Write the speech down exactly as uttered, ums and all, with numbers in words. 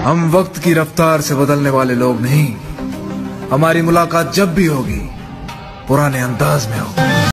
हम वक्त की रफ्तार से बदलने वाले लोग नहीं। हमारी मुलाकात जब भी होगी पुराने अंदाज में होगी।